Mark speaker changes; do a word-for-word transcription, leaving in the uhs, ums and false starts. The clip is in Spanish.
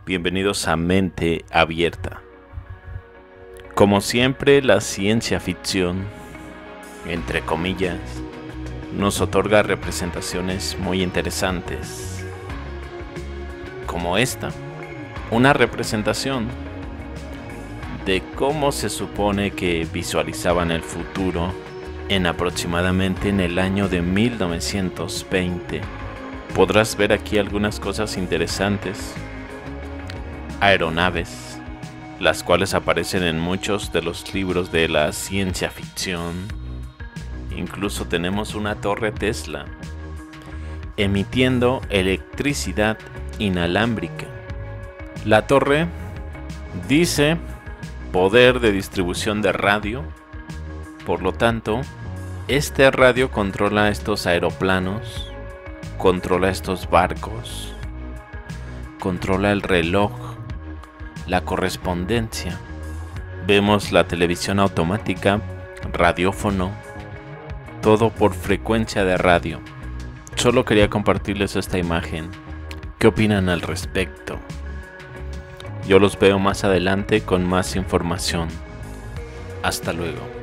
Speaker 1: Bienvenidos a Mente Abierta. Como siempre, la ciencia ficción, entre comillas, nos otorga representaciones muy interesantes, como esta, una representación de cómo se supone que visualizaban el futuro en aproximadamente en el año de mil novecientos veinte. Podrás ver aquí algunas cosas interesantes. Aeronaves, las cuales aparecen en muchos de los libros de la ciencia ficción. Incluso tenemos una torre Tesla emitiendo electricidad inalámbrica. La torre dice poder de distribución de radio, por lo tanto, este radio controla estos aeroplanos, controla estos barcos, controla el reloj, la correspondencia. Vemos la televisión automática, radiófono, todo por frecuencia de radio. Solo quería compartirles esta imagen. ¿Qué opinan al respecto? Yo los veo más adelante con más información. Hasta luego.